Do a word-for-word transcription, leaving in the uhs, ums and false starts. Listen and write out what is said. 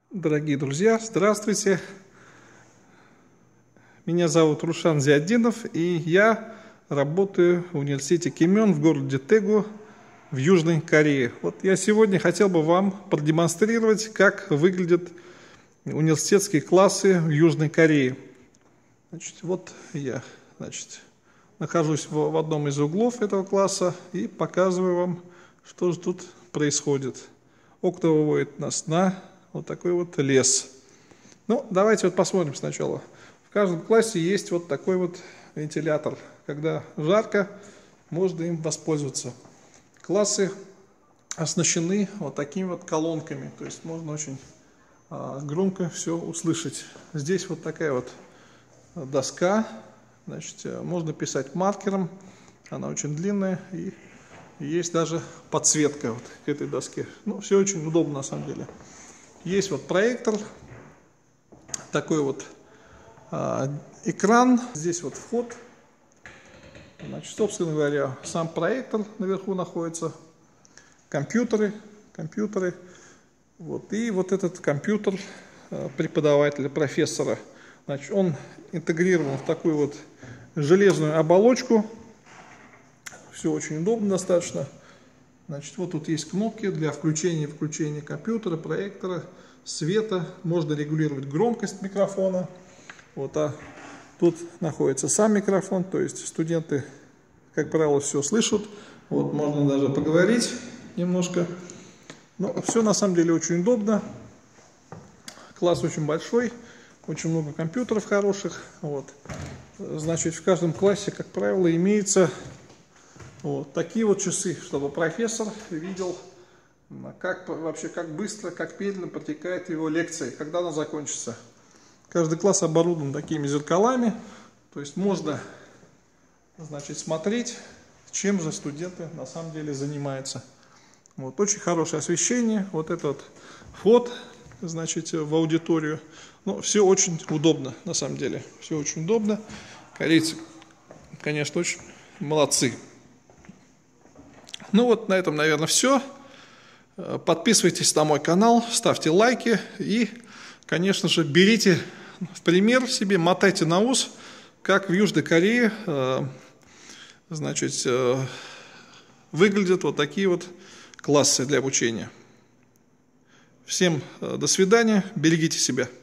Дорогие друзья, здравствуйте! Меня зовут Рушан Зиаддинов, и я работаю в университете Кимён в городе Тэгу в Южной Корее. Вот я сегодня хотел бы вам продемонстрировать, как выглядят университетские классы в Южной Корее. Значит, вот я значит, нахожусь в, в одном из углов этого класса и показываю вам, что же тут происходит. Окна выводят нас на вот такой вот лес. Ну, давайте вот посмотрим сначала. В каждом классе есть вот такой вот вентилятор. Когда жарко, можно им воспользоваться. Классы оснащены вот такими вот колонками. То есть можно очень а, громко все услышать. Здесь вот такая вот доска. Значит, можно писать маркером. Она очень длинная. И есть даже подсветка вот к этой доске. Ну, все очень удобно на самом деле. Есть вот проектор, такой вот а, экран, здесь вот вход, значит, собственно говоря, сам проектор наверху находится, компьютеры, компьютеры, вот, и вот этот компьютер а, преподавателя, профессора, значит, он интегрирован в такую вот железную оболочку, все очень удобно достаточно. Значит, вот тут есть кнопки для включения и выключения компьютера, проектора, света. Можно регулировать громкость микрофона. Вот, а тут находится сам микрофон, то есть студенты, как правило, все слышат. Вот, можно даже поговорить немножко. Но все на самом деле очень удобно. Класс очень большой, очень много компьютеров хороших. Вот. Значит, в каждом классе, как правило, имеется вот такие вот часы, чтобы профессор видел, как вообще, как быстро, как медленно протекает его лекция, когда она закончится. Каждый класс оборудован такими зеркалами, то есть можно, значит, смотреть, чем же студенты на самом деле занимаются. Вот, очень хорошее освещение, вот этот вход, значит, в аудиторию. Ну, все очень удобно, на самом деле, все очень удобно. Корейцы, конечно, очень молодцы. Ну вот на этом, наверное, все. Подписывайтесь на мой канал, ставьте лайки и, конечно же, берите в пример себе, мотайте на ус, как в Южной Корее, значит, выглядят вот такие вот классы для обучения. Всем до свидания, берегите себя.